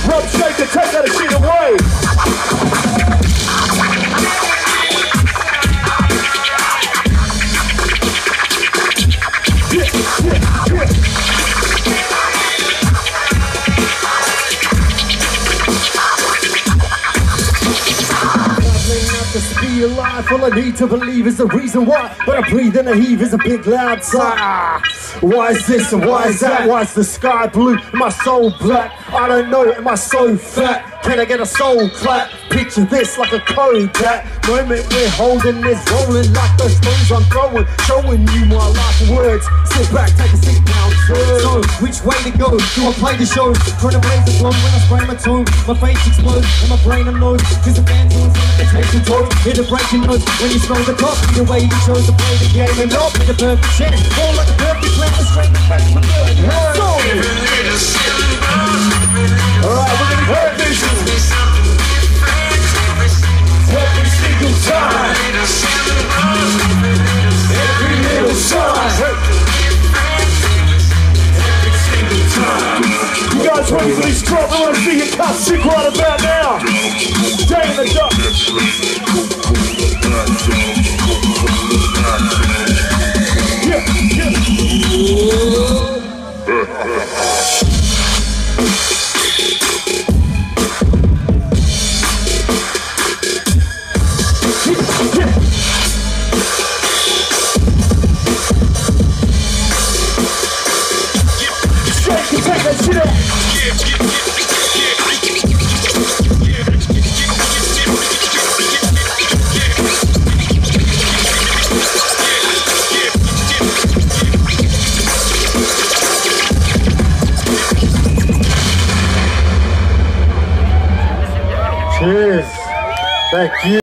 Drum shaker, take that shit away. To be alive, all I need to believe is the reason why. But I breathe and I heave is a big loud sigh. Why is this and why is that? Why is the sky blue? Am I so black? I don't know, am I so fat? Can I get a soul clap? Picture this like a Kodak moment we're holding this, rolling like the stones I'm throwing, showing you my last words. Sit back, take a seat down, so which way to go? Do I play the show? Trying to blaze the blow when I spray my tone. My face explodes and my brain unloads. Cause the band's on something that takes a toll. Hit a breaking note when you smell the top. The way you chose to play the game and not be the perfect chance. All like a perfect plan to straight back to my blood. Alright, we're gonna hurt this every single time. Every little sign. Every single time. You guys ready for this drop? I want to see you cut sick right about now. Stay in the duck. Take that shit out. Cheers. Thank you.